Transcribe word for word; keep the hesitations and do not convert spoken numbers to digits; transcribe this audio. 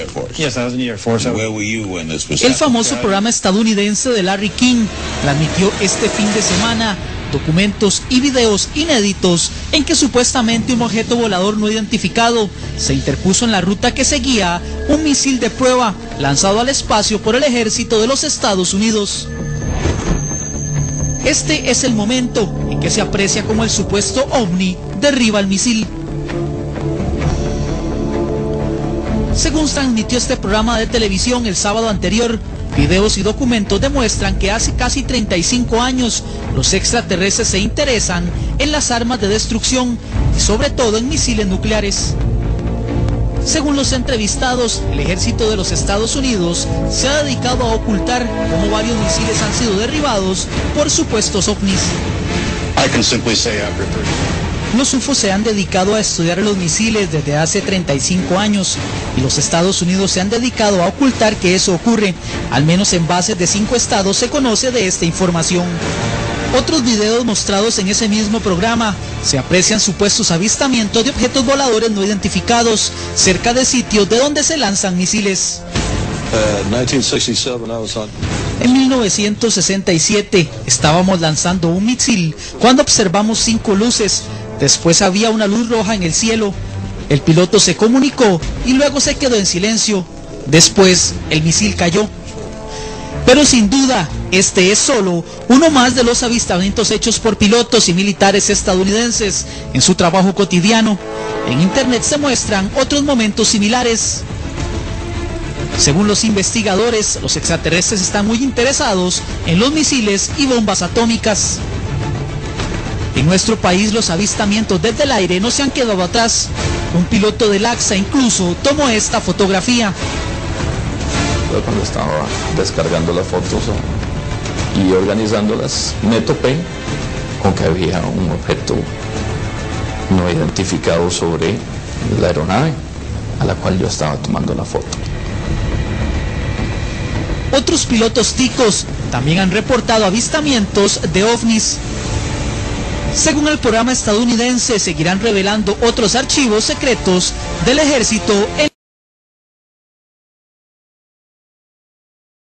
Air Force. Yes, I was in the Air Force. Where were you when this was El happening? famoso programa estadounidense de Larry King transmitió este fin de semana documentos y videos inéditos en que supuestamente un objeto volador no identificado se interpuso en la ruta que seguía un misil de prueba lanzado al espacio por el ejército de los Estados Unidos. Este es el momento en que se aprecia cómo el supuesto ovni derriba el misil. Según transmitió este programa de televisión el sábado anterior, videos y documentos demuestran que hace casi treinta y cinco años los extraterrestres se interesan en las armas de destrucción y sobre todo en misiles nucleares. Según los entrevistados, el ejército de los Estados Unidos se ha dedicado a ocultar cómo varios misiles han sido derribados por supuestos ovnis. I can simply say after thirty. Los U F O se han dedicado a estudiar los misiles desde hace treinta y cinco años y los Estados Unidos se han dedicado a ocultar que eso ocurre. Al menos en bases de cinco estados se conoce de esta información. Otros videos mostrados en ese mismo programa se aprecian supuestos avistamientos de objetos voladores no identificados cerca de sitios de donde se lanzan misiles. Uh, nineteen sixty-seven, I was on. En mil novecientos sesenta y siete estábamos lanzando un misil cuando observamos cinco luces. Después había una luz roja en el cielo. El piloto se comunicó y luego se quedó en silencio. Después el misil cayó. Pero sin duda, este es solo uno más de los avistamientos hechos por pilotos y militares estadounidenses en su trabajo cotidiano. En internet se muestran otros momentos similares. Según los investigadores, los extraterrestres están muy interesados en los misiles y bombas atómicas. En nuestro país los avistamientos desde el aire no se han quedado atrás. Un piloto del A X A incluso tomó esta fotografía. Cuando estaba descargando las fotos y organizándolas, me topé con que había un objeto no identificado sobre la aeronave a la cual yo estaba tomando la foto. Otros pilotos ticos también han reportado avistamientos de ovnis. Según el programa estadounidense, seguirán revelando otros archivos secretos del ejército en